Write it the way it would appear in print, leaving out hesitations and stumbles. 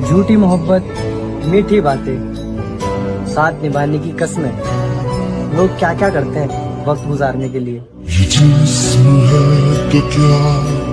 झूठी मोहब्बत, मीठी बातें, साथ निभाने की कस्में, लोग क्या क्या करते हैं वक्त गुजारने के लिए। ये जिस्म है तो क्या